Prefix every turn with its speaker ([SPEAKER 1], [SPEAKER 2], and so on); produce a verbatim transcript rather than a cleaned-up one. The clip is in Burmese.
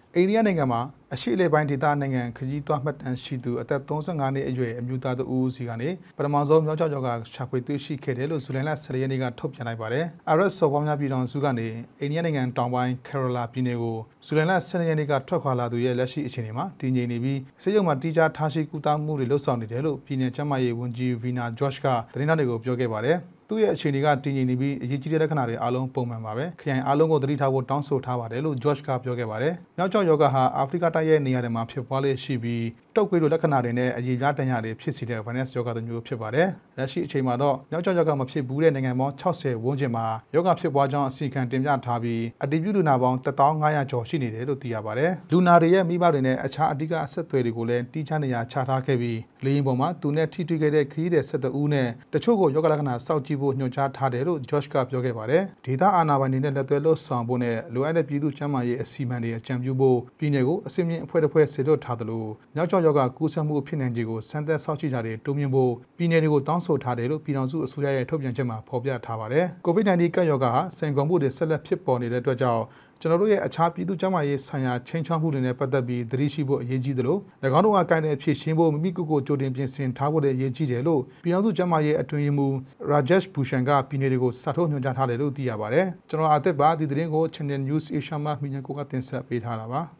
[SPEAKER 1] အိန္ဒိယနိုင်ငံမှာအရှိအလေပိုင်းဒေသနိုင်ငံခရီးသွားမှတ်တမ်းရှိသူအသက်သုံးဆယ့်ငါးနှစ်အရွယ်အမျိုးသားတို့ဦးစီကနေပထမဆုံးမြောက်ကျောက်ကျောက်ကရှာဖွေတွေ့ရှိခဲ့တယ်လို့ဇူလိုင်လ ၁၀ ရက်နေ့ကထုတ်ပြန်လိုက်ပါတယ်။ အာရပ်စော်ဘွားများပြည်ထောင်စုကနေအိန္ဒိယနိုင်ငံတောင်ပိုင်းကယ်ရိုလာပြည်နယ်ကိုဇူလိုင်လ ၁၂ ရက်နေ့ကထွက်ခွာလာသူရဲ့လက်ရှိအခြေအနေမှာတည်ငြိမ်နေပြီးစေယုံမှာတိကျထားရှိကုသမှုတွေလုပ်ဆောင်နေတယ်လို့ပြည်နယ်ကျန်းမာရေးဝန်ကြီးဗီနာဂျော့ချ်ကသတင်းထောက်တွေကိုပြောခဲ့ပါတယ်။သူ့ရဲ့အခြေအနေကတည်ငြိမ်နေပြီးအရေးကြီးတဲ့လက္ခဏာတွေအားလုံးပုံမှန်ပါပဲခရိုင်အားလုံးကိုသတိထားဖို့တောင်းဆိုထားပါတယ်လို့ဂျော့ချ်ကပြောခဲ့ပါတယ်။မြောက်ကျောက်ရောဂါဟာအာဖရိကတိုက်ရဲ့နေရာတွေမှာဖြစ်ပွားလေရှိပြီးတုပ်ကွေးလိုလက္ခဏာတွေနဲ့အရေးပြားတန်ရာတွေဖြစ်စေတဲ့ virus ရောဂါတစ်မျိုးဖြစ်ပါတယ်။လက်ရှိအချိန်မှာတော့မြောက်ကျောက်ရောဂါမဖြစ်ဘူးတဲ့နိုင်ငံပေါင်း၆၀ဝန်းကျင်မှာရောဂါဖြစ်ပွားကြောင်းအစီအခံတင်ပြထားပြီးအတည်ပြုလူနာပေါင်းတစ်သောင်းငါးရာကျော်ရှိနေတယ်လို့သိရပါတယ်။လူနာတွေရဲ့မိဘတွေနဲ့အခြားအဓိကအဆက်အသွယ်တွေကိုလည်းတိကျနေရာချထားခဲ့ပြီးလေယာဉ်ပေါ်မှာသူနဲ့ထိတွေ့ခဲ့တဲ့ခရီးသည်၁၁ဦးနဲ့တချို့ကိုရောဂါလက္ခဏာစောင့်ကြည့်ဖို့ညွှန်ကြားထားတယ်လို့ဂျော့ချ်ကပြောခဲ့ပါတယ်။ဒေသအာဏာပိုင်တွေနဲ့လက်တွဲလှုပ်ဆောင်ဖို့နဲ့လိုအပ်တဲ့ပြည်သူ့ကျန်းမာရေးအစီအမံတွေအကြံပြုဖို့ပြည်နယ်ကိုအစီအမံအဖွဲ့တစ်ဖွဲ့ဆေလွတ်ထားသလိုမြောက်ကျောက်ရောဂါကူးစက်မှုဖြစ်နိုင်ခြေကိုစမ်းသပ်စောင့်ကြည့်ကြတဲ့တိုးမြင့်ဖို့ပြည်နယ်တွေကိုတောင်းဆိုထားတယ်လို့ပြည်ထောင်စုအစိုးရရဲ့ထုတ်ပြန်ချက်မှာဖော်ပြထားပါတယ်။ ကိုဗစ် ၁၉ ကပ်ရောဂါဟာစိန်ခေါ်မှုတွေဆက်လက်ဖြစ်ပေါ်နေတဲ့အတွက်ကြောင့်ကျွန်တော်တို့ရဲ့အခြားပြည်သူ့ကျန်းမာရေးဆိုင်ရာချိန်ချောက်မှုတွေနဲ့ပတ်သက်ပြီးသတိရှိဖို့အရေးကြီးသလို၎င်းတို့ကကိုင်တဲ့အဖြစ်ရှင်းဖို့မိမိကိုယ်ကိုကြိုတင်ပြင်ဆင်ထားဖို့လည်းအရေးကြီးတယ်လို့ပြည်ထောင်စုကျန်းမာရေးအတွင်းရေးမှူးရာဂျက်ဘူရှန်ကပြည်နယ်တွေကိုစာထုတ်ညွှန်ကြားထားတယ်လို့သိရပါတယ်။ကျွန်တော်အသက်ပါဒီသတင်းကို Channel News Asia မှာမြင်ကိုကတင်ဆက်ပေးထားတာပါ။